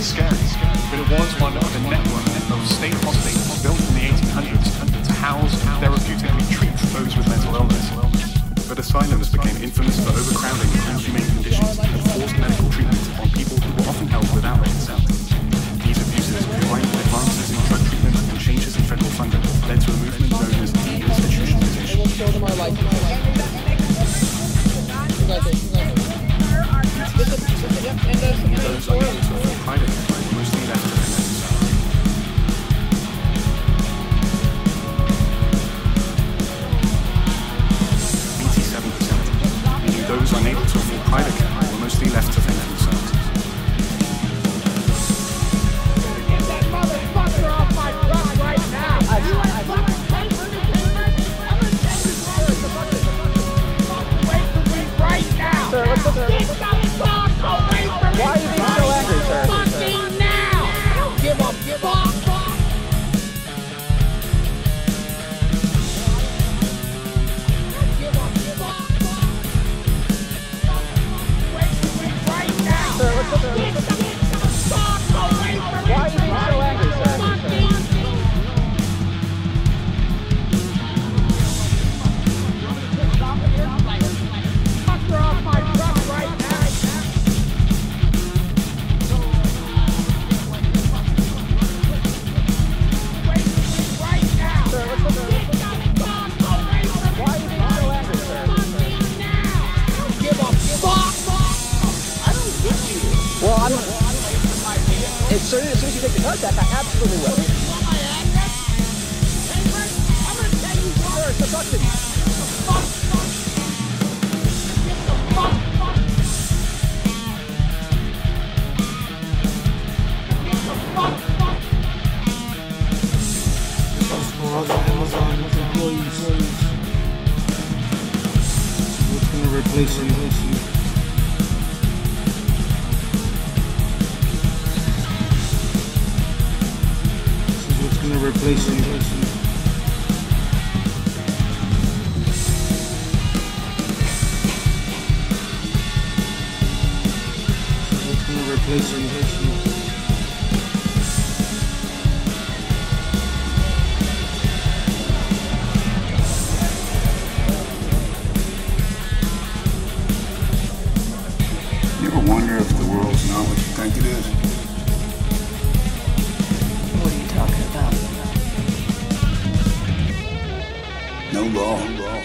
scary, but it was one of a network of state hospitals built in the 1800s to house and therapeutically treat those with mental illness. But asylums became infamous for overcrowding and inhumane conditions and forced medical treatment on people who were often held without their consent. These abuses, combined with advances in drug treatment and changes in federal funding, led to a movement known as deinstitutionalization. Those unable to afford private care were mostly left to fend for themselves. 87%, meaning those unable to afford private care were mostly left to fend for themselves. Get that motherfucker off my truck right now! You ain't fucking paying for the papers? I'm gonna take this motherfucker away from me right now! Sir, what's the... Get the fuck away from me! Why are you being so angry, sir? Fucking now! I don't give a fuck! Sir, what's the... Get the fuck away from me! Why are you being so angry, sir? Fucker off my truck right now! Sir, what's the... Why are you being so angry, sir? Give a fuck! I don't get you. Well, I'm... As soon as you take the contact, I absolutely will. Want my address? I'm gonna tell you what. Sir, it's talk to me. Fuck! Get the fuck! Get the fuck! This was for all the Amazon employees. What's going to replace you? This is what's going to replace you. Replace you. You ever wonder if the world's not what you think it is? What are you talking about? No law.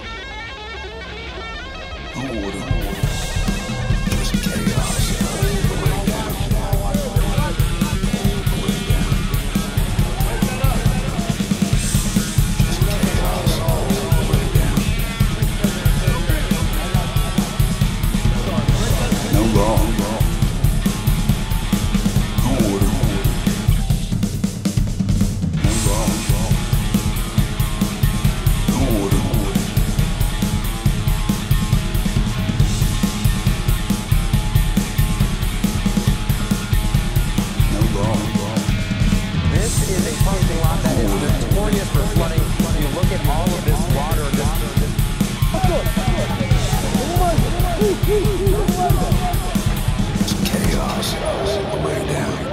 No order. Just chaos. No law. No order. No law. No order. No law. This is a parking lot that is notorious for flooding. You look at all of this water. It's chaos all the way down.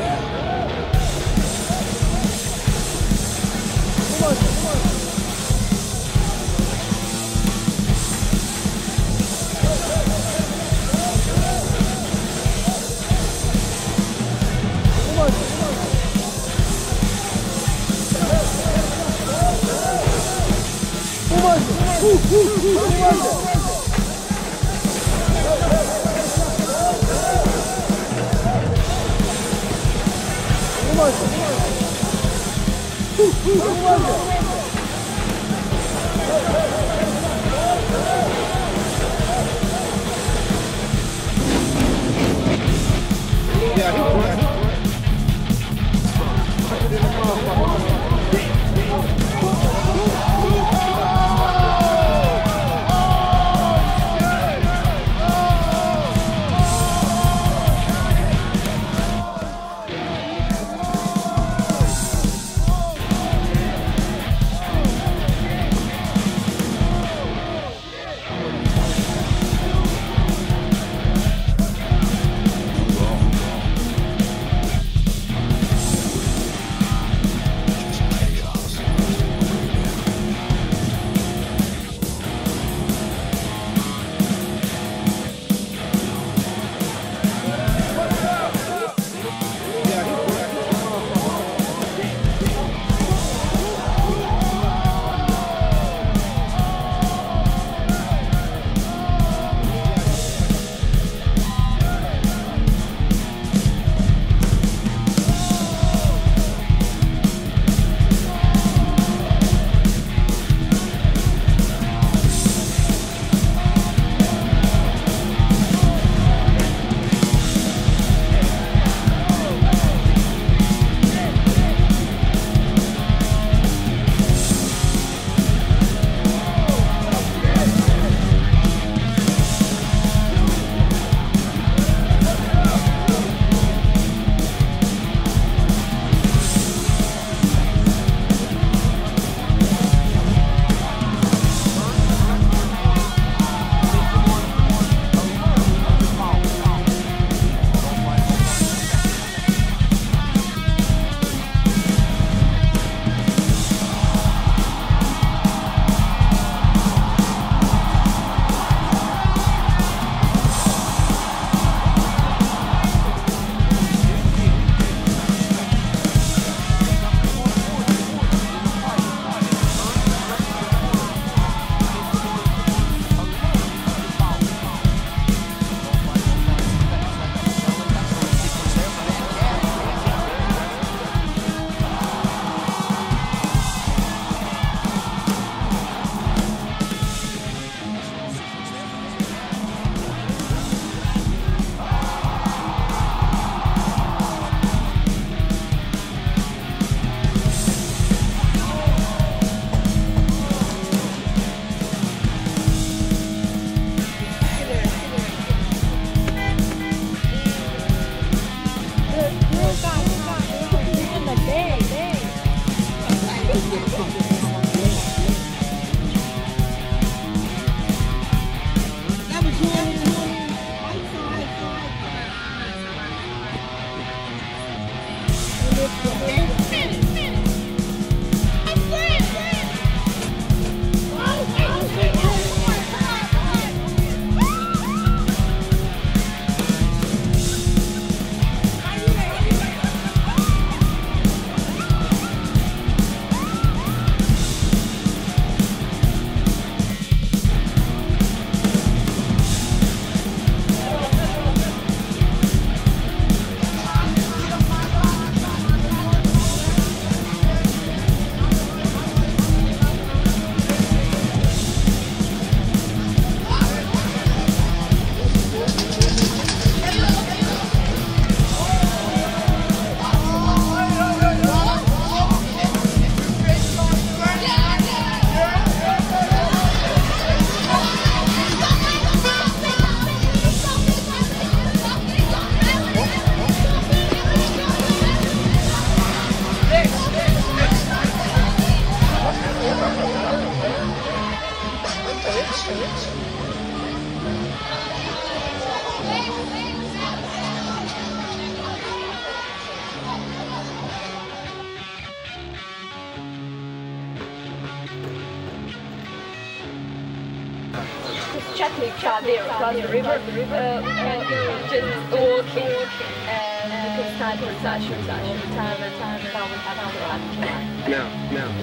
chatting each other across the river. We can just walking and we can start with such and such time and time and now we have to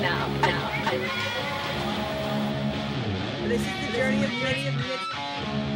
This is the journey of